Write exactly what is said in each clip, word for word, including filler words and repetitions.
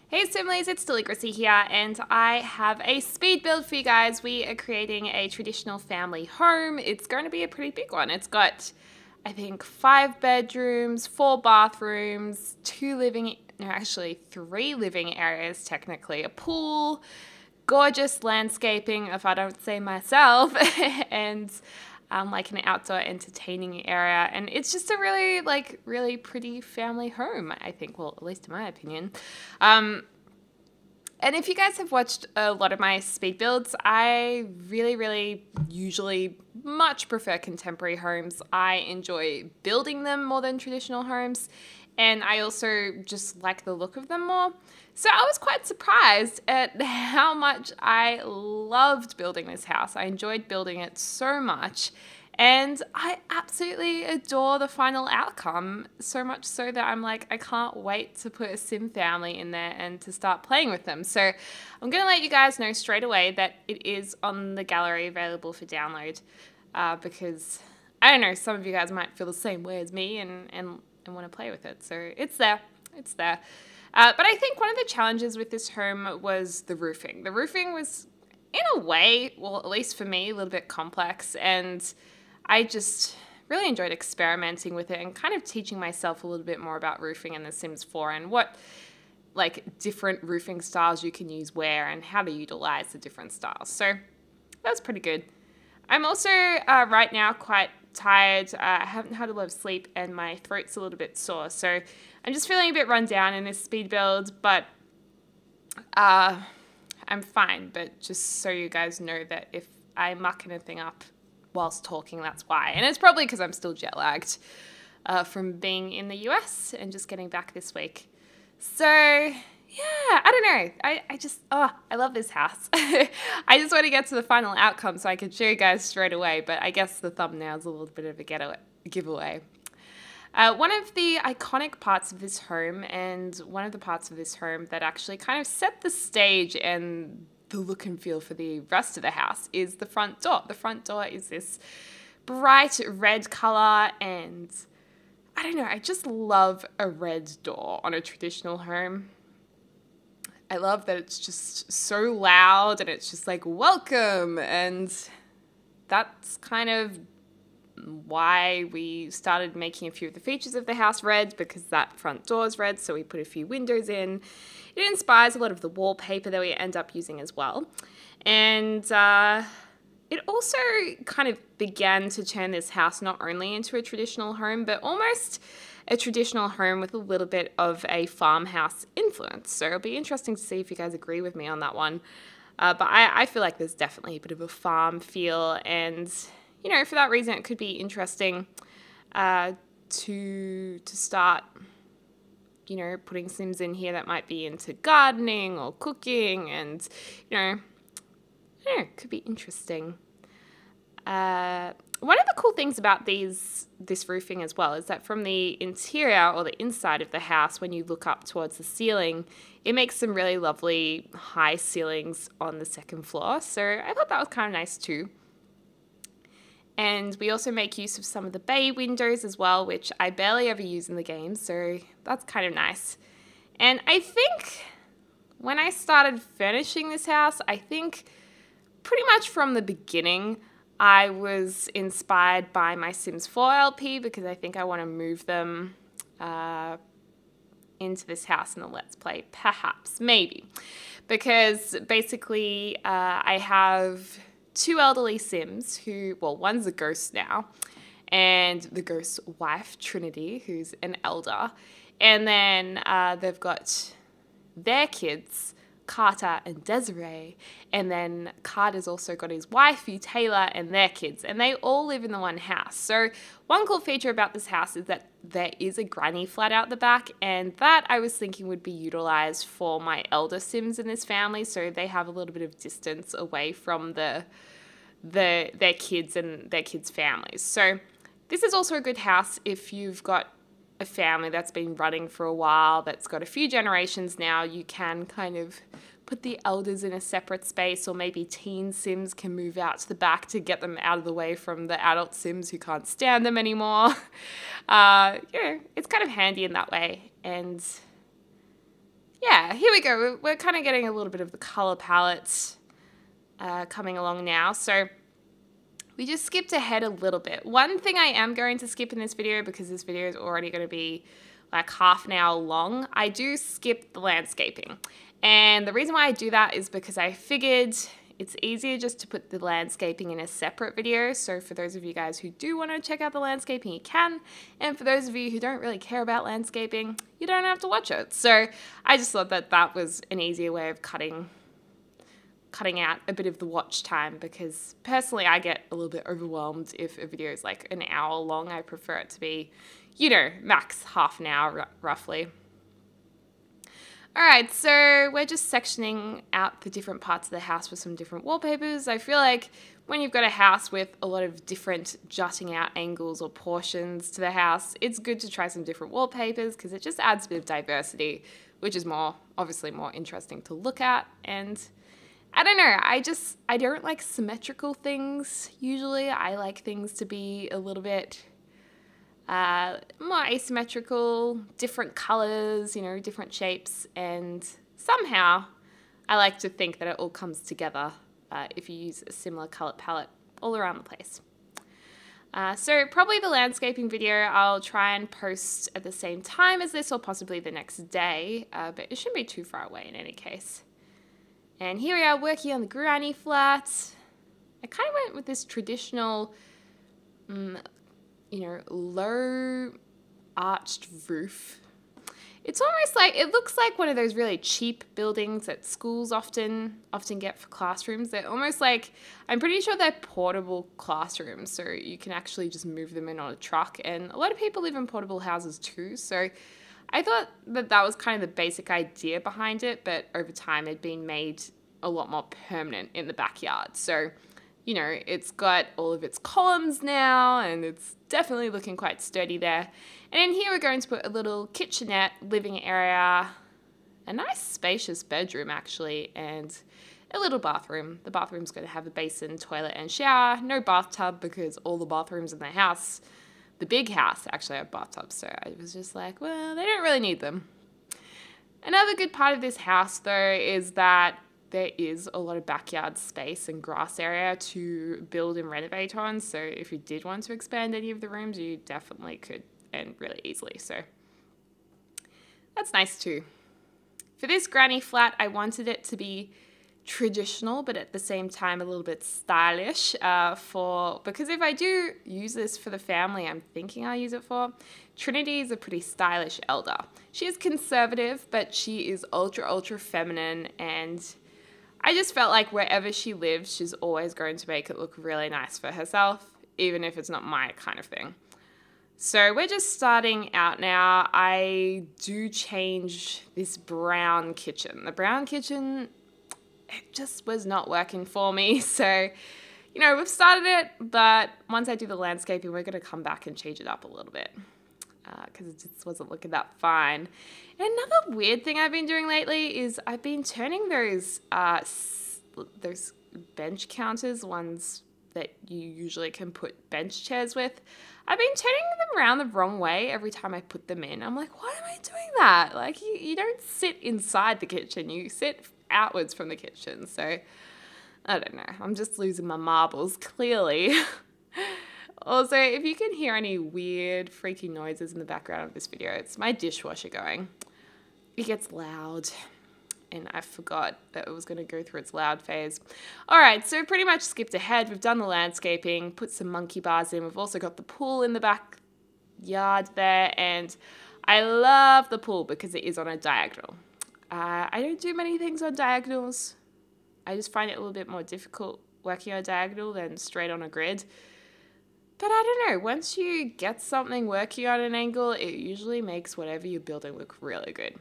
Hey Simlies, it's Deligracy here, and I have a speed build for you guys. We are creating a traditional family home. It's going to be a pretty big one. It's got, I think, five bedrooms, four bathrooms, two living, no, actually three living areas technically, a pool, gorgeous landscaping, if I don't say myself, and um, like an outdoor entertaining area. And it's just a really, like, really pretty family home, I think. Well, at least in my opinion. Um, and if you guys have watched a lot of my speed builds, I really, really usually much prefer contemporary homes. I enjoy building them more than traditional homes. And I also just like the look of them more. So I was quite surprised at how much I loved building this house. I enjoyed building it so much. And I absolutely adore the final outcome, so much so that I'm like, I can't wait to put a sim family in there and to start playing with them. So I'm going to let you guys know straight away that it is on the gallery available for download uh, because, I don't know, some of you guys might feel the same way as me and, and, and want to play with it. So it's there. It's there. Uh, but I think one of the challenges with this home was the roofing. The roofing was, in a way, well, at least for me, a little bit complex, and I just really enjoyed experimenting with it and kind of teaching myself a little bit more about roofing in The Sims four and what, like, different roofing styles you can use where and how to utilize the different styles. So that's pretty good. I'm also uh, right now quite tired. Uh, I haven't had a lot of sleep and my throat's a little bit sore. So I'm just feeling a bit run down in this speed build, but uh, I'm fine. But just so you guys know that if I muck anything up whilst talking, that's why. And it's probably because I'm still jet lagged uh, from being in the U S and just getting back this week. So yeah, I don't know. I, I just, oh, I love this house. I just want to get to the final outcome so I can show you guys straight away, but I guess the thumbnail is a little bit of a getaway, giveaway. Uh, one of the iconic parts of this home, and one of the parts of this home that actually kind of set the stage and the look and feel for the rest of the house, is the front door. The front door is this bright red color, and I don't know, I just love a red door on a traditional home. I love that it's just so loud and it's just like, welcome. And that's kind of why we started making a few of the features of the house red, because that front door is red. So we put a few windows in. It inspires a lot of the wallpaper that we end up using as well. And uh, it also kind of began to turn this house not only into a traditional home, but almost a traditional home with a little bit of a farmhouse influence. So it'll be interesting to see if you guys agree with me on that one. Uh, but I, I feel like there's definitely a bit of a farm feel, and you know, for that reason, it could be interesting uh, to to start, you know, putting Sims in here that might be into gardening or cooking, and you know, I don't know, it could be interesting. Uh, one of the cool things about these this roofing as well is that from the interior or the inside of the house, when you look up towards the ceiling, it makes some really lovely high ceilings on the second floor. So I thought that was kind of nice too. And we also make use of some of the bay windows as well, which I barely ever use in the game, so that's kind of nice. And I think when I started furnishing this house, I think pretty much from the beginning, I was inspired by my Sims four L P, because I think I want to move them uh, into this house in the Let's Play, perhaps, maybe. Because basically uh, I have two elderly Sims who, well, one's a ghost now, and the ghost's wife, Trinity, who's an elder. And then uh, they've got their kids, Carter and Desiree, and then Carter's also got his wifey, Taylor, and their kids, and they all live in the one house. So one cool feature about this house is that there is a granny flat out the back, and that I was thinking would be utilized for my elder Sims in this family, so they have a little bit of distance away from the the their kids and their kids' families. So this is also a good house if you've got a family that's been running for a while, that's got a few generations now. You can kind of put the elders in a separate space, or maybe teen Sims can move out to the back to get them out of the way from the adult Sims who can't stand them anymore. Uh, you know, it's kind of handy in that way. And yeah, here we go. We're, we're kind of getting a little bit of the color palette uh, coming along now. So we just skipped ahead a little bit. One thing I am going to skip in this video, because this video is already going to be like half an hour long, I do skip the landscaping. And the reason why I do that is because I figured it's easier just to put the landscaping in a separate video. So for those of you guys who do want to check out the landscaping, you can. And for those of you who don't really care about landscaping, you don't have to watch it. So I just thought that that was an easier way of cutting cutting out a bit of the watch time, because personally I get a little bit overwhelmed if a video is like an hour long. I prefer it to be, you know, max half an hour r- roughly. All right, so we're just sectioning out the different parts of the house with some different wallpapers. I feel like when you've got a house with a lot of different jutting out angles or portions to the house, it's good to try some different wallpapers because it just adds a bit of diversity, which is more, obviously more interesting to look at. And I don't know, I just, I don't like symmetrical things usually. I like things to be a little bit uh, more asymmetrical, different colors, you know, different shapes. And somehow I like to think that it all comes together uh, if you use a similar color palette all around the place. Uh, so probably the landscaping video I'll try and post at the same time as this, or possibly the next day, uh, but it shouldn't be too far away in any case. And here we are working on the granny flat. I kind of went with this traditional, um, you know, low arched roof. It's almost like, it looks like one of those really cheap buildings that schools often often get for classrooms. They're almost like, I'm pretty sure they're portable classrooms, so you can actually just move them in on a truck. And a lot of people live in portable houses too, so I thought that that was kind of the basic idea behind it, but over time it'd been made a lot more permanent in the backyard. So, you know, it's got all of its columns now, and it's definitely looking quite sturdy there. And in here we're going to put a little kitchenette, living area, a nice spacious bedroom actually, and a little bathroom. The bathroom's going to have a basin, toilet, and shower. No bathtub because all the bathrooms in the house, the big house, actually have bathtubs, so I was just like, well, they don't really need them. Another good part of this house, though, is that there is a lot of backyard space and grass area to build and renovate on, so if you did want to expand any of the rooms, you definitely could, and really easily, so that's nice too. For this granny flat, I wanted it to be traditional, but at the same time a little bit stylish, uh, for because if I do use this for the family I'm thinking I'll use it for, Trinity is a pretty stylish elder. She is conservative, but she is ultra ultra feminine, and I just felt like wherever she lives she's always going to make it look really nice for herself, even if it's not my kind of thing. So we're just starting out now. I do change this brown kitchen. The brown kitchen, it just was not working for me. So, you know, we've started it, but once I do the landscaping, we're going to come back and change it up a little bit because uh, it just wasn't looking that fine. And another weird thing I've been doing lately is I've been turning those uh, those bench counters, ones that you usually can put bench chairs with, I've been turning them around the wrong way every time I put them in. I'm like, why am I doing that? Like, you, you don't sit inside the kitchen, you sit outwards from the kitchen. So, I don't know. I'm just losing my marbles, clearly. Also, if you can hear any weird, freaky noises in the background of this video, it's my dishwasher going. It gets loud, and I forgot that it was going to go through its loud phase. All right, so pretty much skipped ahead. We've done the landscaping, put some monkey bars in. We've also got the pool in the backyard there, and I love the pool because it is on a diagonal. Uh, I don't do many things on diagonals. I just find it a little bit more difficult working on a diagonal than straight on a grid. But I don't know, once you get something working on an angle, it usually makes whatever you're building look really good.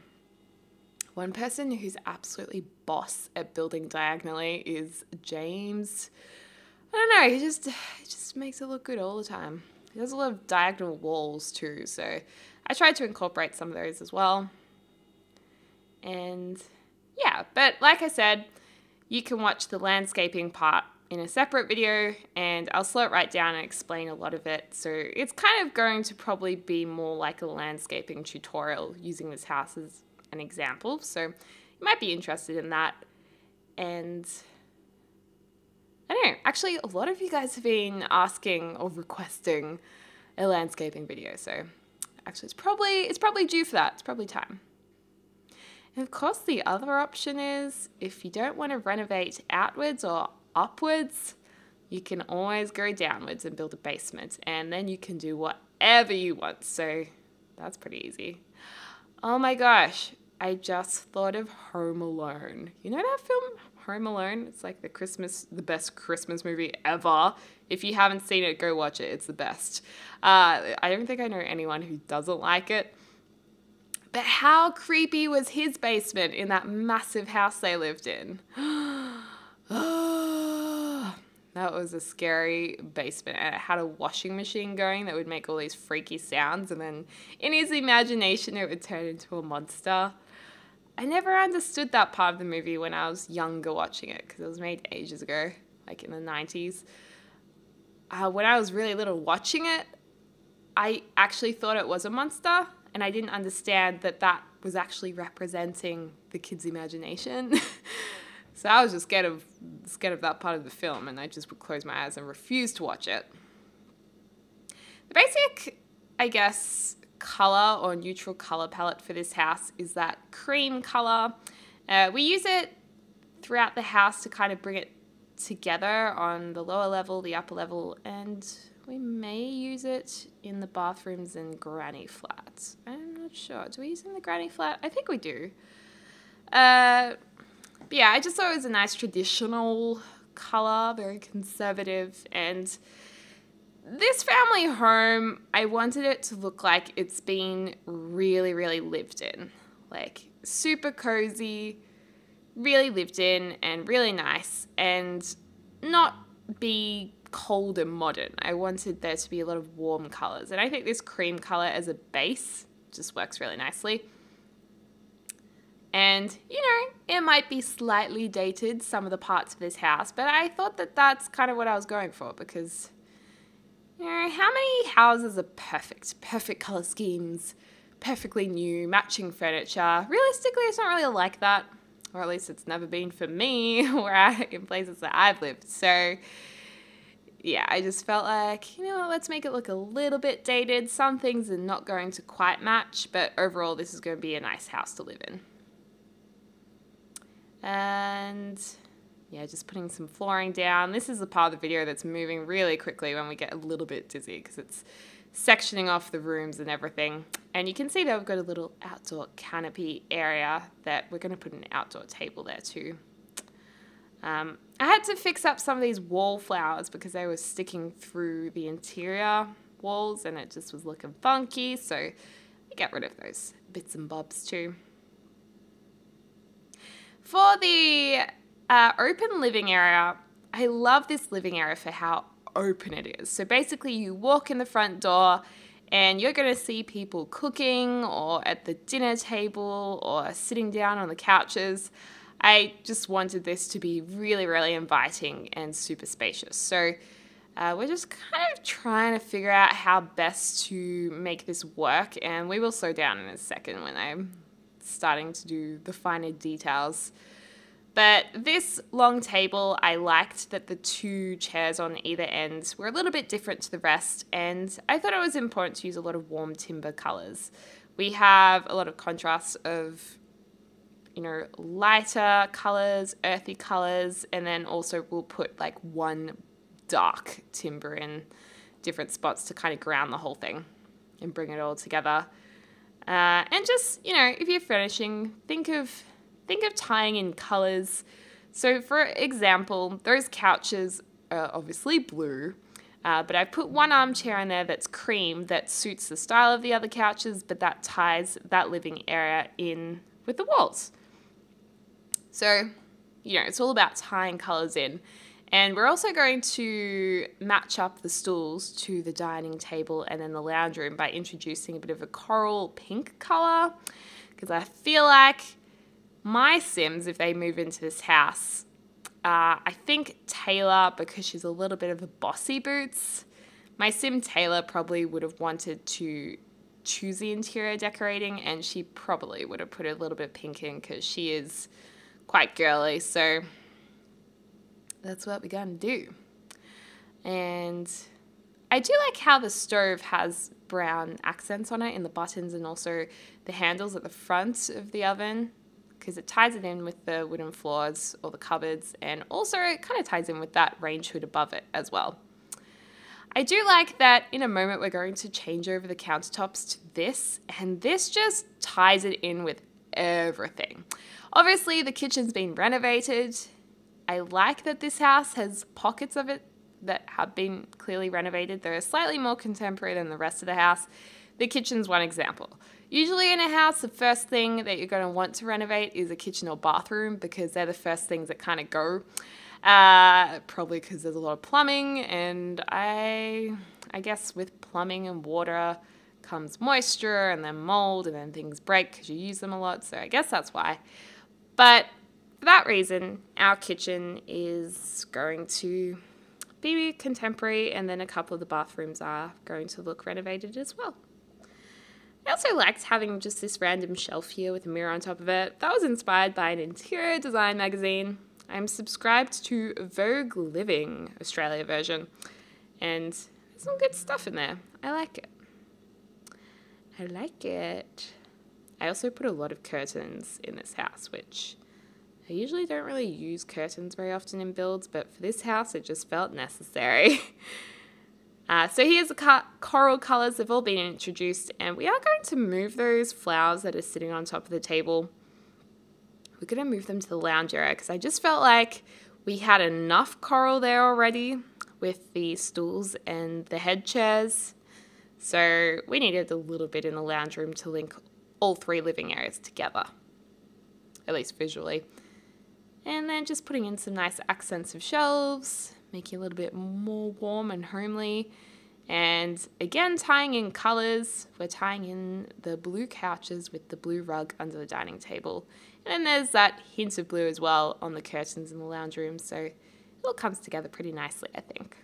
One person who's absolutely boss at building diagonally is James. I don't know, he just, he just makes it look good all the time. He does a lot of diagonal walls too, so I tried to incorporate some of those as well. And yeah, but like I said, you can watch the landscaping part in a separate video, and I'll slow it right down and explain a lot of it. So it's kind of going to probably be more like a landscaping tutorial using this house as an example. So you might be interested in that. And I don't know, actually a lot of you guys have been asking or requesting a landscaping video. So actually it's probably, it's probably due for that. It's probably time. And of course the other option is if you don't want to renovate outwards or upwards, you can always go downwards and build a basement, and then you can do whatever you want. So that's pretty easy. Oh my gosh, I just thought of Home Alone. You know that film, Home Alone? It's like the Christmas, the best Christmas movie ever. If you haven't seen it, go watch it. It's the best. Uh, I don't think I know anyone who doesn't like it. But how creepy was his basement in that massive house they lived in? That was a scary basement, and it had a washing machine going that would make all these freaky sounds, and then in his imagination it would turn into a monster. I never understood that part of the movie when I was younger watching it, because it was made ages ago, like in the nineties. Uh, when I was really little watching it, I actually thought it was a monster, and I didn't understand that that was actually representing the kid's imagination. So I was just scared of scared of that part of the film, and I just would close my eyes and refuse to watch it. The basic, I guess, color or neutral color palette for this house is that cream color. Uh, we use it throughout the house to kind of bring it together on the lower level, the upper level, and we may use it in the bathrooms and granny flats. I'm not sure. Do we use it in the granny flat? I think we do. Uh... But yeah, I just thought it was a nice traditional color, very conservative, and this family home, I wanted it to look like it's been really, really lived in. Like, super cozy, really lived in, and really nice, and not be cold and modern. I wanted there to be a lot of warm colors, and I think this cream color as a base just works really nicely. And, you know, it might be slightly dated, some of the parts of this house, but I thought that that's kind of what I was going for, because, you know, how many houses are perfect? Perfect color schemes, perfectly new, matching furniture. Realistically, it's not really like that, or at least it's never been for me where I, in places that I've lived. So, yeah, I just felt like, you know what, let's make it look a little bit dated. Some things are not going to quite match, but overall, this is going to be a nice house to live in. And yeah, just putting some flooring down. This is the part of the video that's moving really quickly when we get a little bit dizzy, because it's sectioning off the rooms and everything. And you can see that we've got a little outdoor canopy area that we're going to put an outdoor table there too. Um, I had to fix up some of these wallflowers because they were sticking through the interior walls and it just was looking funky. So I get rid of those bits and bobs too. For the uh, open living area, I love this living area for how open it is. So basically you walk in the front door and you're going to see people cooking or at the dinner table or sitting down on the couches. I just wanted this to be really, really inviting and super spacious. So uh, we're just kind of trying to figure out how best to make this work, and we will slow down in a second when I'm starting to do the finer details. But this long table, I liked that the two chairs on either end were a little bit different to the rest, and I thought it was important to use a lot of warm timber colours. We have a lot of contrast of, you know, lighter colours, earthy colours, and then also we'll put like one dark timber in different spots to kind of ground the whole thing and bring it all together. Uh, and just, you know, if you're furnishing, think of think of tying in colours. So for example, those couches are obviously blue, uh, but I put one armchair in there that's cream that suits the style of the other couches, but that ties that living area in with the walls. So, you know, it's all about tying colours in. And we're also going to match up the stools to the dining table and then the lounge room by introducing a bit of a coral pink colour, because I feel like my Sims, if they move into this house, uh, I think Taylor, because she's a little bit of a bossy boots, my Sim Taylor probably would have wanted to choosy interior decorating, and she probably would have put a little bit of pink in because she is quite girly. So that's what we're going to do. And I do like how the stove has brown accents on it in the buttons and also the handles at the front of the oven, because it ties it in with the wooden floors or the cupboards, and also it kind of ties in with that range hood above it as well. I do like that in a moment we're going to change over the countertops to this, and this just ties it in with everything. Obviously, the kitchen's been renovated. I like that this house has pockets of it that have been clearly renovated. They're slightly more contemporary than the rest of the house. The kitchen's one example. Usually in a house, the first thing that you're going to want to renovate is a kitchen or bathroom, because they're the first things that kind of go. Uh, probably because there's a lot of plumbing, and I, I guess with plumbing and water comes moisture and then mold, and then things break because you use them a lot. So I guess that's why. But for that reason, our kitchen is going to be contemporary, and then a couple of the bathrooms are going to look renovated as well. I also liked having just this random shelf here with a mirror on top of it. That was inspired by an interior design magazine. I'm subscribed to Vogue Living Australia version, and there's some good stuff in there. I like it. I like it. I also put a lot of curtains in this house, which I usually don't really use curtains very often in builds, but for this house it just felt necessary. uh, so here's the co- coral colours. They've all been introduced, and we are going to move those flowers that are sitting on top of the table. We're going to move them to the lounge area because I just felt like we had enough coral there already with the stools and the head chairs. So we needed a little bit in the lounge room to link all three living areas together, at least visually. And then just putting in some nice accents of shelves, making it a little bit more warm and homely. And again, tying in colours. We're tying in the blue couches with the blue rug under the dining table. And then there's that hint of blue as well on the curtains in the lounge room. So it all comes together pretty nicely, I think.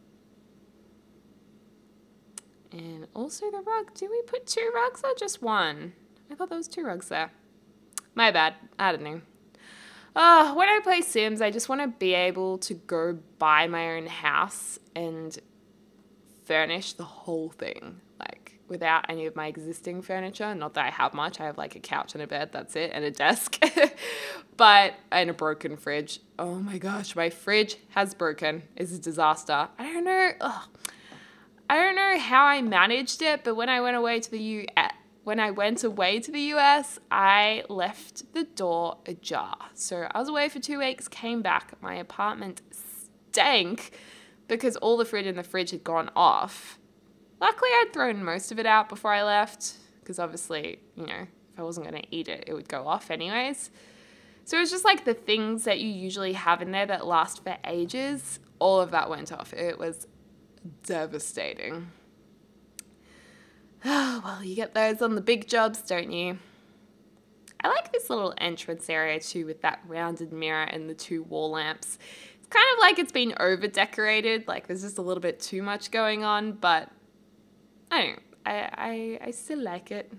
And also the rug. Did we put two rugs or just one? I thought there was two rugs there. My bad. I don't know. Oh, when I play Sims, I just want to be able to go buy my own house and furnish the whole thing, like without any of my existing furniture. Not that I have much. I have like a couch and a bed, that's it, and a desk. But, and a broken fridge. Oh my gosh, my fridge has broken. It's a disaster. I don't know. Ugh. I don't know how I managed it, but when I went away to the U S, when I went away to the U S, I left the door ajar. So I was away for two weeks, came back, my apartment stank because all the food in the fridge had gone off. Luckily, I'd thrown most of it out before I left, because obviously, you know, if I wasn't going to eat it, it would go off anyways. So it was just like the things that you usually have in there that last for ages, all of that went off. It was devastating. Oh, well, you get those on the big jobs, don't you? I like this little entrance area too, with that rounded mirror and the two wall lamps. It's kind of like it's been over decorated, like there's just a little bit too much going on, but I don't know, I, I, I still like it.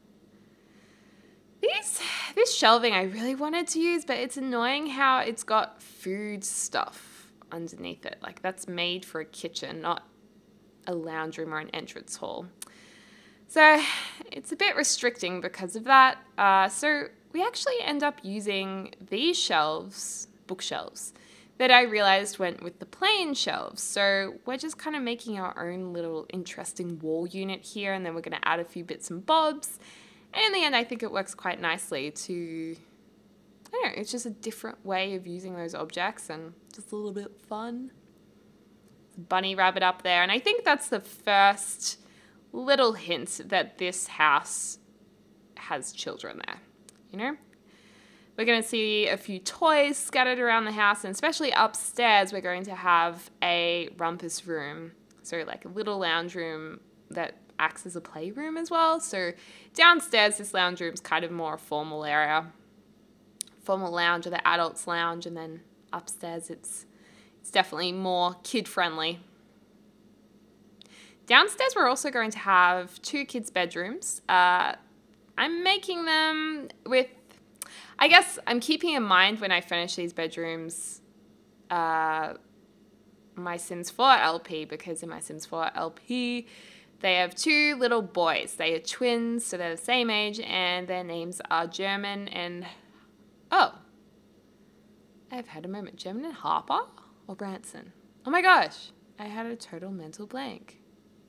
These, this shelving I really wanted to use, but it's annoying how it's got food stuff underneath it. Like that's made for a kitchen, not a lounge room or an entrance hall. So it's a bit restricting because of that. Uh, so we actually end up using these shelves, bookshelves, that I realized went with the plain shelves. So we're just kind of making our own little interesting wall unit here, and then we're going to add a few bits and bobs. And in the end, I think it works quite nicely to, I don't know, it's just a different way of using those objects and just a little bit fun. Bunny rabbit up there. And I think that's the first little hint that this house has children there, you know? We're going to see a few toys scattered around the house, and especially upstairs, we're going to have a rumpus room. So like a little lounge room that acts as a playroom as well. So downstairs, this lounge room's kind of more a formal area. Formal lounge or the adults lounge, and then upstairs it's it's definitely more kid friendly. Downstairs, we're also going to have two kids' bedrooms. Uh, I'm making them with, I guess I'm keeping in mind when I finish these bedrooms, uh, my Sims four L P, because in my Sims four L P, they have two little boys. They are twins, so they're the same age, and their names are German and, oh, I've had a moment. German and Harper or Branson? Oh my gosh, I had a total mental blank.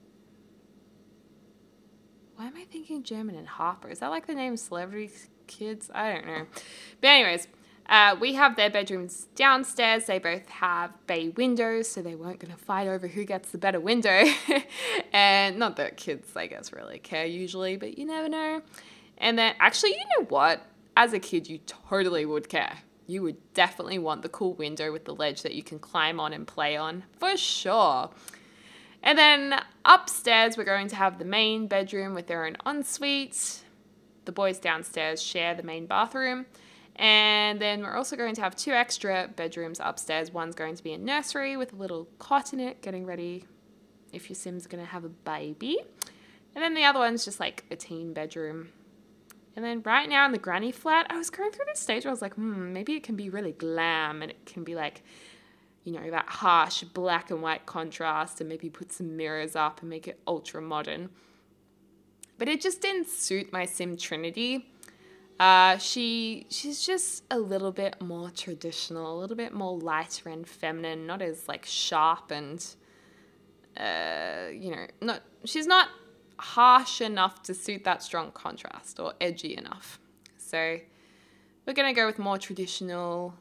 Why am I thinking German and Harper? Is that like the name of celebrity kids? I don't know. But anyways, uh, we have their bedrooms downstairs. They both have bay windows, so they weren't going to fight over who gets the better window. And not that kids, I guess, really care usually, but you never know. And then, actually, you know what? As a kid, you totally would care. You would definitely want the cool window with the ledge that you can climb on and play on, for sure. And then upstairs, we're going to have the main bedroom with their own ensuite. The boys downstairs share the main bathroom. And then we're also going to have two extra bedrooms upstairs. One's going to be a nursery with a little cot in it, getting ready if your Sim's going to have a baby. And then the other one's just like a teen bedroom. And then right now in the granny flat, I was going through this stage where I was like, hmm, maybe it can be really glam and it can be like, you know, that harsh black and white contrast, and maybe put some mirrors up and make it ultra modern. But it just didn't suit my Sim Trinity. Uh, she she's just a little bit more traditional, a little bit more lighter and feminine, not as like sharp and, uh, you know, not she's not harsh enough to suit that strong contrast, or edgy enough. So we're gonna go with more traditional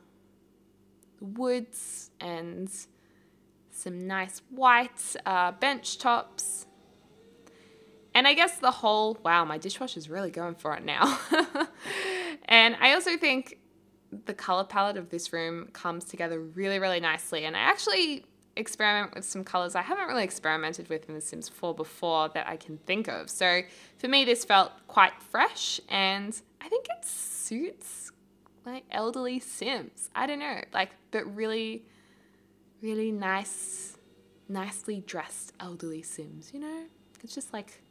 woods and some nice white uh, bench tops. And I guess the whole, wow, my dishwasher's really going for it now. And I also think the color palette of this room comes together really, really nicely. And I actually experiment with some colors I haven't really experimented with in The Sims four before that I can think of. So for me, this felt quite fresh, and I think it suits like elderly Sims. I don't know, like, but really, really nice, nicely dressed elderly Sims, you know? It's just like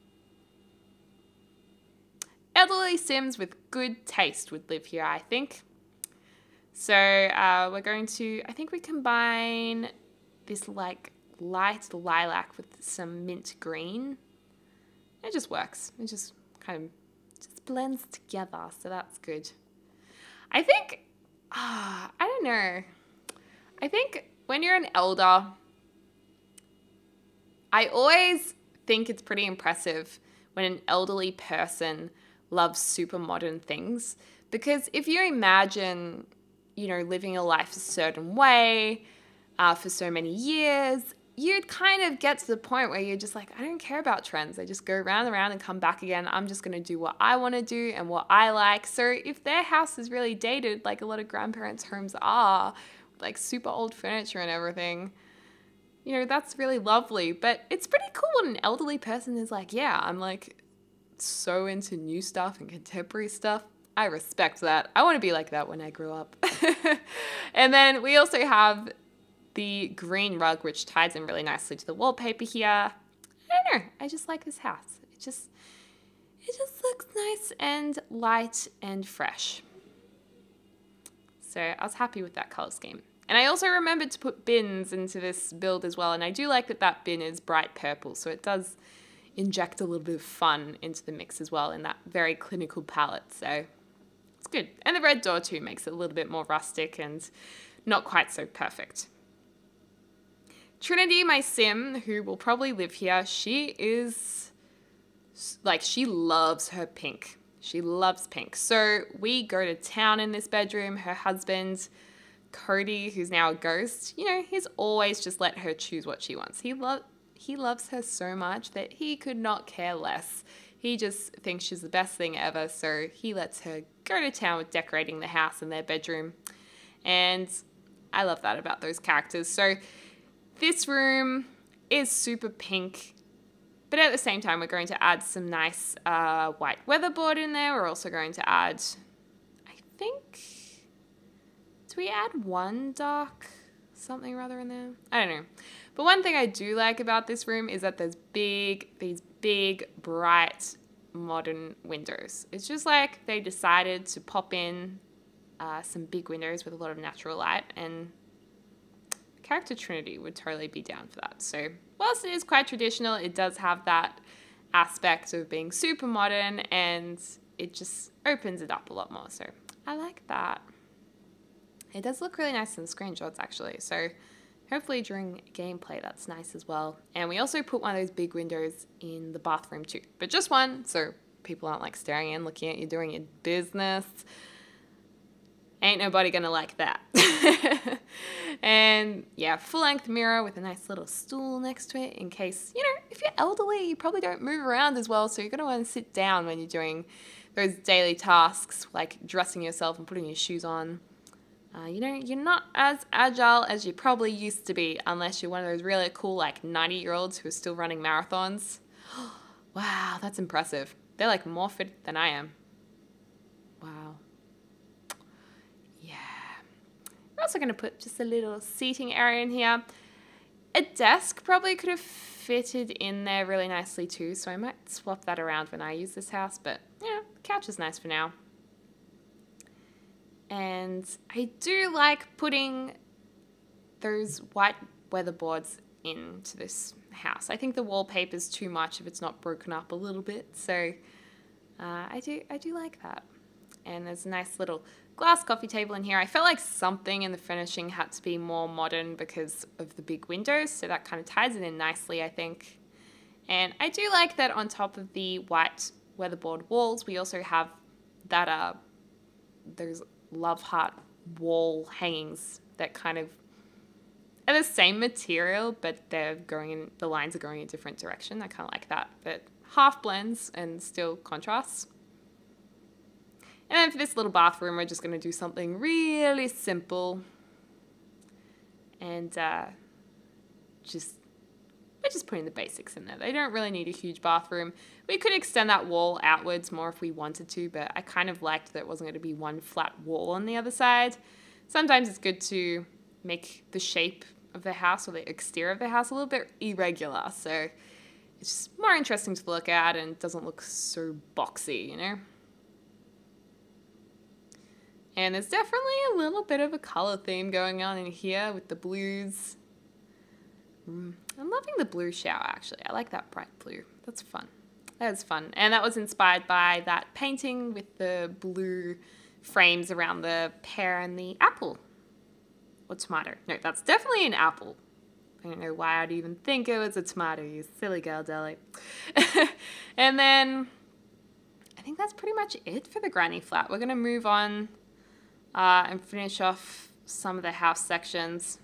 elderly Sims with good taste would live here, I think. So uh, we're going to, I think we combine this like light lilac with some mint green. It just works. It just kind of just blends together, so that's good. I think, ah, I don't know. I think when you're an elder, I always think it's pretty impressive when an elderly person loves super modern things. Because if you imagine, you know, living a life a certain way uh, for so many years, you'd kind of get to the point where you're just like, I don't care about trends. They just go round and round and come back again. I'm just going to do what I want to do and what I like. So if their house is really dated, like a lot of grandparents' homes are, like super old furniture and everything, you know, that's really lovely. But it's pretty cool when an elderly person is like, yeah, I'm like so into new stuff and contemporary stuff. I respect that. I want to be like that when I grow up. And then we also have the green rug, which ties in really nicely to the wallpaper here. I don't know. I just like this house. It just, it just looks nice and light and fresh. So I was happy with that color scheme. And I also remembered to put bins into this build as well. And I do like that that bin is bright purple. So it does inject a little bit of fun into the mix as well in that very clinical palette. So it's good. And the red door too makes it a little bit more rustic and not quite so perfect. Trinity, my Sim, who will probably live here, she is, like, she loves her pink. She loves pink. So we go to town in this bedroom. Her husband, Cody, who's now a ghost, you know, he's always just let her choose what she wants. He, lo- he loves her so much that he could not care less. He just thinks she's the best thing ever, so he lets her go to town with decorating the house and their bedroom. And I love that about those characters. So this room is super pink, but at the same time, we're going to add some nice uh, white weatherboard in there. We're also going to add, I think, do we add one dark something rather in there? I don't know. But one thing I do like about this room is that there's big, these big, bright, modern windows. It's just like they decided to pop in uh, some big windows with a lot of natural light, and Character Trinity would totally be down for that. So whilst it is quite traditional, it does have that aspect of being super modern, and it just opens it up a lot more. So I like that. It does look really nice in the screenshots actually. So hopefully during gameplay that's nice as well. And we also put one of those big windows in the bathroom too, but just one, so people aren't like staring in, looking at you doing your business. Ain't nobody gonna like that. And yeah, full-length mirror with a nice little stool next to it in case, you know, if you're elderly, you probably don't move around as well, so you're gonna want to sit down when you're doing those daily tasks like dressing yourself and putting your shoes on. Uh, you know, you're not as agile as you probably used to be unless you're one of those really cool like ninety-year-olds who are still running marathons. Wow, that's impressive. They're like more fit than I am. Wow. We're also going to put just a little seating area in here. A desk probably could have fitted in there really nicely too, so I might swap that around when I use this house, but yeah, the couch is nice for now. And I do like putting those white weatherboards into this house. I think the wallpaper is too much if it's not broken up a little bit, so uh, I do I do like that. And there's a nice little glass coffee table in here. I felt like something in the furnishing had to be more modern because of the big windows, so that kind of ties it in nicely, I think. And I do like that on top of the white weatherboard walls, we also have that uh, those love heart wall hangings that kind of are the same material, but they're going in, the lines are going in a different direction. I kind of like that, but half blends and still contrasts. And then for this little bathroom, we're just going to do something really simple. And uh, just, we're just putting the basics in there. They don't really need a huge bathroom. We could extend that wall outwards more if we wanted to, but I kind of liked that it wasn't going to be one flat wall on the other side. Sometimes it's good to make the shape of the house or the exterior of the house a little bit irregular. So it's just more interesting to look at and doesn't look so boxy, you know? And there's definitely a little bit of a color theme going on in here with the blues. Mm, I'm loving the blue shower, actually. I like that bright blue. That's fun. That was fun. And that was inspired by that painting with the blue frames around the pear and the apple. Or tomato. No, that's definitely an apple. I don't know why I'd even think it was a tomato, you silly girl, Deli. And then I think that's pretty much it for the granny flat. We're going to move on Uh, and finish off some of the house sections.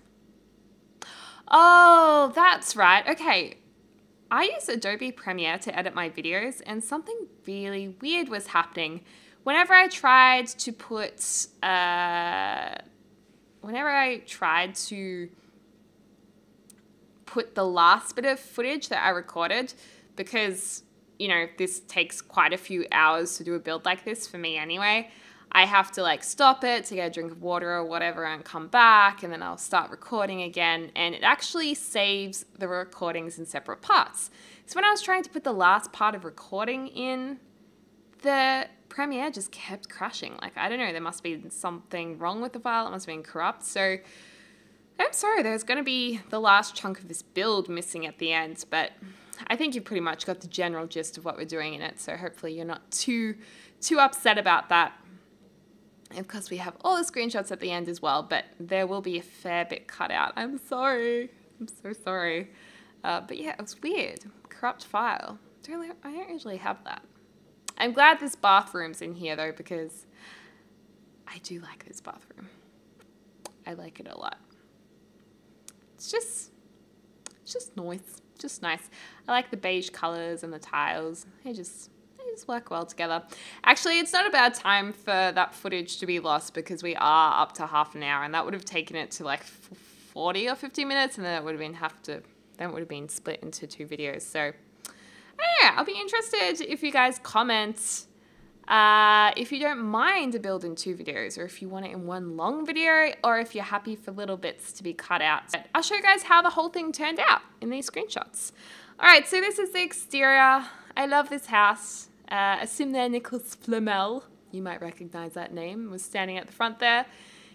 Oh, that's right. Okay. I use Adobe Premiere to edit my videos, and something really weird was happening. Whenever I tried to put, uh, whenever I tried to put the last bit of footage that I recorded, because, you know, this takes quite a few hours to do a build like this for me anyway, I have to like stop it to get a drink of water or whatever and come back, and then I'll start recording again, and it actually saves the recordings in separate parts. So when I was trying to put the last part of recording in, the Premiere just kept crashing. Like, I don't know, there must be something wrong with the file, it must have been corrupt. So I'm sorry, there's going to be the last chunk of this build missing at the end, but I think you've pretty much got the general gist of what we're doing in it, so hopefully you're not too, too upset about that. And of course, we have all the screenshots at the end as well, but there will be a fair bit cut out. I'm sorry. I'm so sorry. Uh, but yeah, it was weird. Corrupt file. Don't really, I don't usually have that. I'm glad this bathroom's in here, though, because I do like this bathroom. I like it a lot. It's just, it's just nice. Just nice. I like the beige colors and the tiles. They just... work well together. Actually, it's not a bad time for that footage to be lost because we are up to half an hour, and that would have taken it to like forty or fifty minutes, and then it would have been have to then it would have been split into two videos. So yeah, I'll be interested if you guys comment Uh, if you don't mind a build in two videos, or if you want it in one long video, or if you're happy for little bits to be cut out, I'll show you guys how the whole thing turned out in these screenshots. All right, so this is the exterior. I love this house. Uh, assume there Nicholas Flamel, you might recognize that name, was standing at the front there.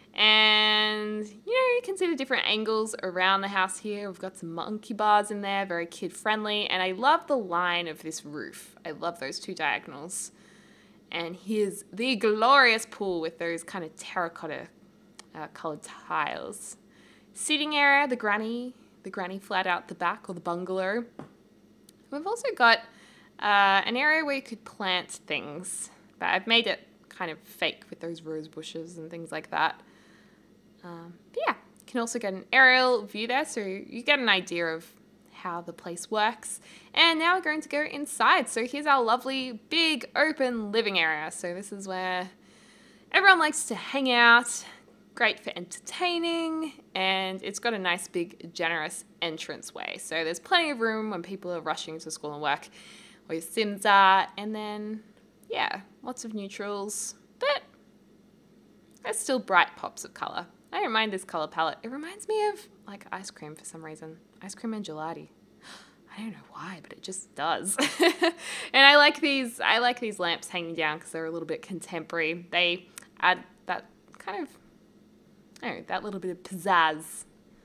And, you know, you can see the different angles around the house here. We've got some monkey bars in there, very kid-friendly. And I love the line of this roof. I love those two diagonals. And here's the glorious pool with those kind of terracotta uh, colored tiles. Seating area, the granny, the granny flat out the back, or the bungalow. We've also got uh, an area where you could plant things, but I've made it kind of fake with those rose bushes and things like that. Um, but yeah, you can also get an aerial view there, so you get an idea of how the place works. And now we're going to go inside. So here's our lovely big open living area. So this is where everyone likes to hang out, great for entertaining, and it's got a nice big generous entranceway. So there's plenty of room when people are rushing to school and work, or your Sims are, and then yeah, lots of neutrals, but there's still bright pops of color. I don't mind this color palette. It reminds me of like ice cream for some reason. Ice cream and gelati. I don't know why, but it just does. And I like these, I like these lamps hanging down because they're a little bit contemporary. They add that kind of, I don't know, that little bit of pizzazz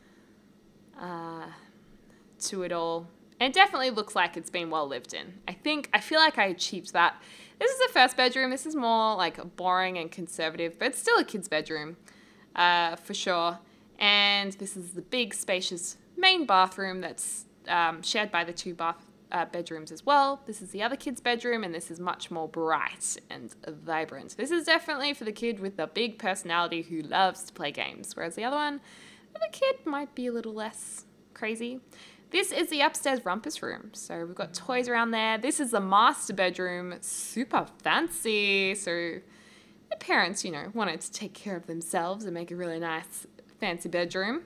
uh, to it all. And it definitely looks like it's been well lived in. I think, I feel like I achieved that. This is the first bedroom. This is more like boring and conservative, but it's still a kid's bedroom. Uh, for sure. And this is the big spacious main bathroom that's um, shared by the two bath uh, bedrooms as well. This is the other kid's bedroom, and this is much more bright and vibrant. This is definitely for the kid with the big personality who loves to play games, whereas the other one, the kid might be a little less crazy. This is the upstairs rumpus room. So we've got toys around there. This is the master bedroom, super fancy. So the parents, you know, wanted to take care of themselves and make a really nice, fancy bedroom.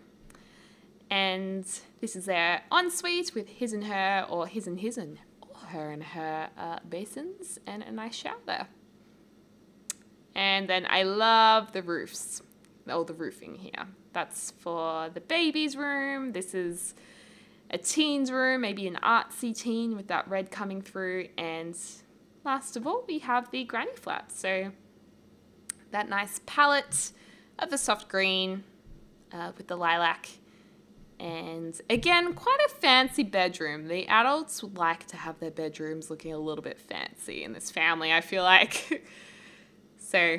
And this is their ensuite with his and her, or his and his and or her and her uh, basins, and a nice shower there. And then I love the roofs, or the roofing here. That's for the baby's room. This is a teen's room, maybe an artsy teen with that red coming through. And last of all, we have the granny flat. So that nice palette of the soft green uh, with the lilac. And again, quite a fancy bedroom. The adults would like to have their bedrooms looking a little bit fancy in this family, I feel like. So,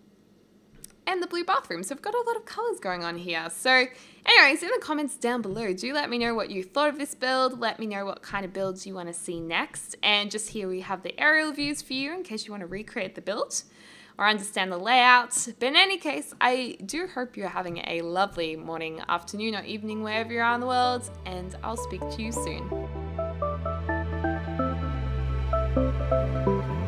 and the blue bathroom. So we've got a lot of colors going on here. So anyways, in the comments down below, do let me know what you thought of this build. Let me know what kind of builds you want to see next. And just here we have the aerial views for you in case you want to recreate the build or understand the layout. But in any case, I do hope you're having a lovely morning, afternoon, or evening wherever you are in the world, and I'll speak to you soon.